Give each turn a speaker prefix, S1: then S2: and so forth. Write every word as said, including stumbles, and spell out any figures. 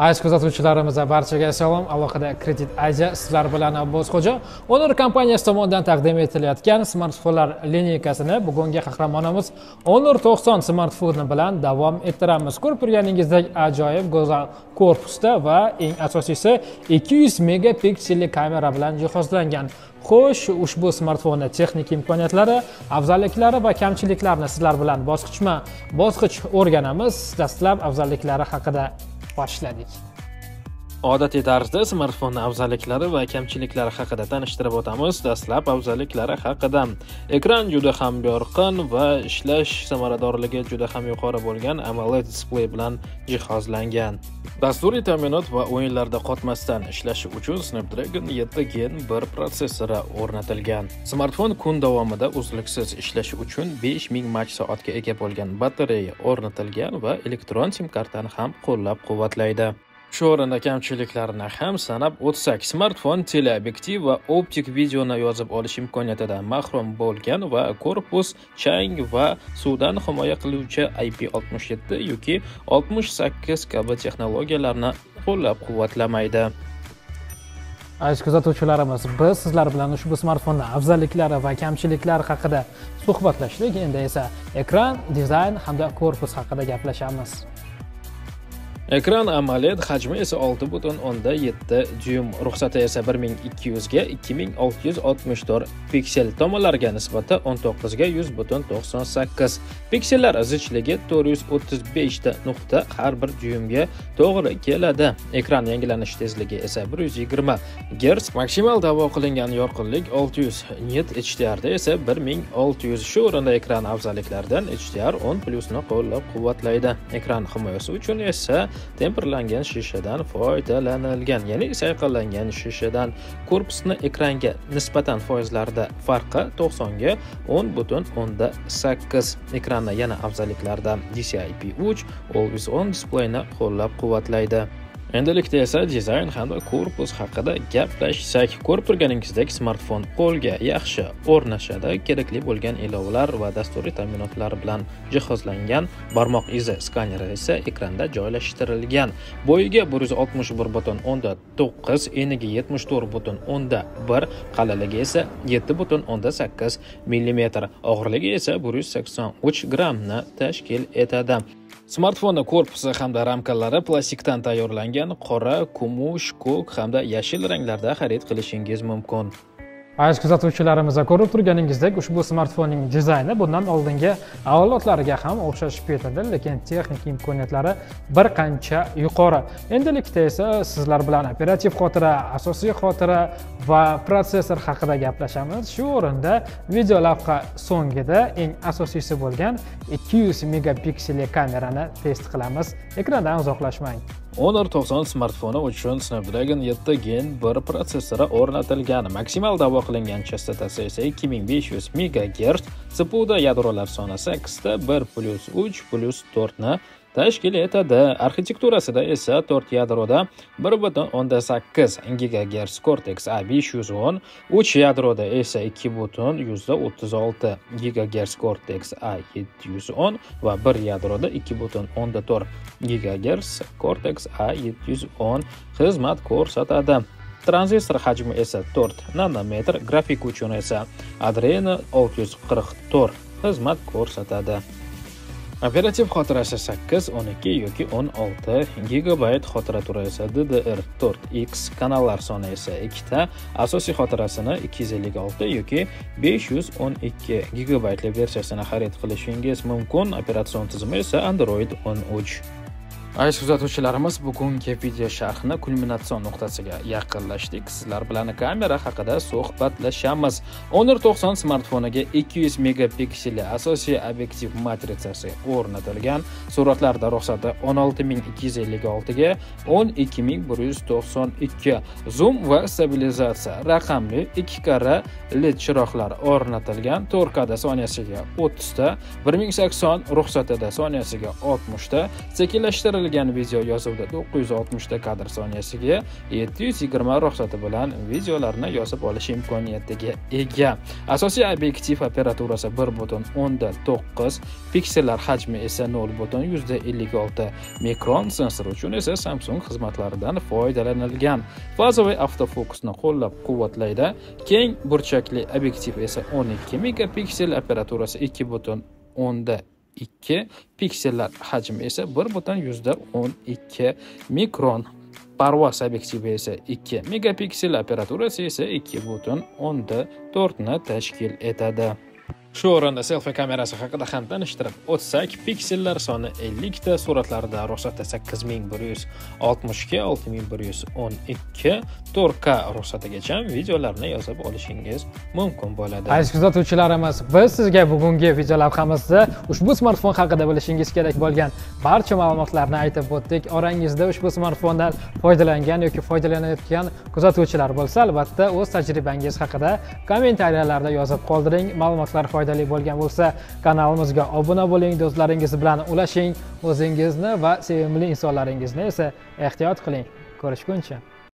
S1: Aziz kuzatuvchilarimiz barchaga salom. Alohida Kredit Asia sizlar bilan Abbosxo'ja. Honor kompaniyasi tomonidan taqdim etilayotgan smartfonlar lineykasini bugungi qahramonimiz Honor to'qson smartfoni bilan davom ettiramiz. Ko'rib turganingizdek ajoyib go'zal korpusda va eng asosiysi ikki yuz megapikselli kamera bilan jihozlangan. Xo'sh, ushbu smartfonning texnik imkoniyatlari, afzalliklari va kamchiliklarini sizlar bilan bosqichma-bosqich o'rganamiz. Dastlab afzalliklari haqida boshladik.
S2: Odatiy tarzda smartfonning afzalliklari va kamchiliklari haqida tanishtirib o'tamiz. Dastlab afzalliklari haqida. Ekran juda ham yorqin va ishlash samaradorligi juda ham yuqori bo'lgan AMOLED displey bilan jihozlangan. Dasturiy ta'minot va o'yinlarda qotmasdan ishlashi uchun Snapdragon yetti gen bir protsessori o'rnatilgan. Smartfon kun davomida uzluksiz ishlashi uchun besh ming mach soatga ega bo'lgan batareya o'rnatilgan va elektron sim kartani ham qo'llab-quvvatlaydi. Shu o'rinda kamchiliklarini ham sanab o'tsak, smartfon teleobyektiv va optik videoni yozib olish imkoniyatidan mahrum bo'lgan va korpus chang va suvdan himoya qiluvchi I P oltmish yetti yoki oltmish sakkiz kabi texnologiyalarni qo'llab-quvvatlamaydi.
S1: Aziz kuzatuvchilarimiz, biz sizlar bilan ushbu smartfonning afzalliklari va kamchiliklari haqida suhbatlashdik. Endi esa ekran, dizayn hamda korpus haqida gaplashamiz.
S2: Ekran AMOLED, hajmi esa olti butun o'ndan yetti dyum, ruxsati esa bir ming ikki yuz ga ikki ming olti yuz oltmish to'rt piksel, tomonlarga nisbati o'n to'qqiz ga yuz butun to'qson sakkiz. Piksellar zichligi to'rt yuz o'ttiz besh ta nuqta har bir dyumga to'g'ri keladi. Ekran yangilanish tezligi esa bir yuz yigirma gerts, maksimal da'vo qilingan yorqinlik olti yuz nit, H D R da esa bir ming olti yuz. Shu o'rinda ekran afzalliklaridan H D R o'n plus ni qo'llab-quvvatlaydi. Ekran himoyasi uchun esa temperlangan shishadan foydalanilgan, ya'ni sayqallangan shishadan. Korpusni ekranga nisbatan foizlarda farqi to'qson ga o'n butun o'ndan sakkiz. Ekranni yana afzalliklaridan D C I P uch Always On displeyni qo'llab-quvvatlaydi. Endilikda esa dizayn hamda korpus haqida gaplashsak, ko'rib turganingizdek smartfon qo'lga yaxshi o'rnashadi. Kerakli bo'lgan ilovalar va dasturiy ta'minotlar bilan jihozlangan. Barmoq izi skaneri esa ekranda joylashtirilgan. Bo'yiga bir yuz oltmish bir butun o'ndan to'qqiz, eniga yetmish to'rt butun o'ndan bir, qalinligi esa yetti butun o'ndan sakkiz millimetr, og'irligi esa bir yuz sakson uch grammni tashkil etadi. Smartfonning korpusi hamda ramkalari plastikdan tayyorlangan. Qora, kumush, ko'k hamda yashil ranglarda xarid qilishingiz mumkin.
S1: Aziz kuzatuvchilarimiz, ko'rib turganingizdek ushbu smartfonning dizayni bundan oldingi avlodlariga ham o'xshashib ketadi, lekin texnik imkoniyatlari bir qancha yuqori. Endilikda esa sizlar bilan operativ xotira, asosiy xotira va protsessor haqida gaplashamiz. Shu o'rinda video lavha so'ngida eng asosiysi bo'lgan ikki yuz megapikselli kamerani test qilamiz. Ekrandan uzoqlashmang.
S2: Honor to'qson smartfoni uchun Snapdragon yetti gen bir protsessori o'rnatilgan. Maksimal da'vo qilingan chastotasi esa ikki ming besh yuz megagerts. C P U da yadrolar soni sakkiz ta bir plus uch plus to'rt ni tashkil etadi. Arxitekturasida esa to'rt yadroda bir butun o'ndan sakkiz gigagerts Cortex A besh yuz o'n, uch yadroda esa ikki butun yuzda o'ttiz olti gigagerts Cortex A yetti yuz o'n va bir yadroda ikki butun o'ndan to'rt gigagerts Cortex A yetti yuz o'n xizmat ko'rsatadi. Tranzistor hajmi esa to'rt nanometr, grafik uchun esa Adreno olti yuz qirq to'rt xizmat ko'rsatadi. Operativ xotirasi sakkiz, o'n ikki yoki o'n olti gigabayt, xotira turi esa D D R to'rt X, kanallar soni esa ikki ta, asosiy xotirasini ikki yuz ellik olti yoki besh yuz o'n ikki gigabaytli versiyasini xarid qilishingiz mumkin. Operatsion tizimi esa Android o'n uch. Aziz kuzatuvchilarimiz, bugungi video sharhni kulminatsion nuqtasiga yaqinlashdik. Sizlar bilan kamera haqida suhbatlashamiz. Honor to'qson smartfoniga ikki yuz megapikselli asosiy obyektiv matritsasi o'rnatilgan. Suratlarda ruxsati o'n olti ming ikki yuz ellik olti ga o'n ikki ming bir yuz to'qson ikki. Zoom va stabilizatsiya raqamli ikki karra led chiroqlar o'rnatilgan. to'rt K da soniyasiga o'ttiz ta, bir ming sakson ruxsatida soniyasiga oltmish ta, sekinlashtirilgan Foydalanilgan video yozuvda to'qqiz yuz oltmish ta kadr soniyasiga yetti yuz yigirma ruxsati bilan videolarni yozib olish imkoniyatiga ega. Asosiy obyektiv operaturasi bir butun o'nda to'qqiz, piksellar hajmi esa nol butun yuzda ellik olti, mikron sensor uchun esa Samsung xizmatlaridan foydalanilgan. Fazoviy avtofokusni qo'llab-quvvatlaydi. Keng burchakli obyektiv esa o'n ikki megapiksel, operaturasi ikki butun o'nda ikki, piksellar hajmi esa bir butun yuzda o'n ikki mikron. Parvoz obyektivi esa ikki megapiksel, operaturasi esa ikki butun o'nda to'rt ni tashkil etadi. Shu o'rinda selfie kamerasi haqida ham tanishtirib o'tsak, piksellar soni ellik ta, suratlarda ruxsati sakkiz ming bir yuz oltmish ikki, olti ming bir yuz o'n ikki, to'rt K ruxsatigacha videolarni yozib olishingiz mumkin bo'ladi.
S1: Aziz kuzatuvchilarimiz, biz sizga bugungi video lavhamizda ushbu smartfon haqida bilishingiz kerak bo'lgan barcha ma'lumotlarni aytib o'tdik. Orangizda ushbu smartfondan foydalangan yoki foydalanayotgan kuzatuvchilar bo'lsa, albatta o'z tajribangiz haqida kommentariyalarda yozib qoldiring. Ma'lumotlar foydali bo'lgan bo'lsa, kanalimizga obuna bo'ling, do'stlaringiz bilan ulashing, o'zingizni va sevimli insonlaringizni esa ehtiyot qiling. Ko'rishguncha.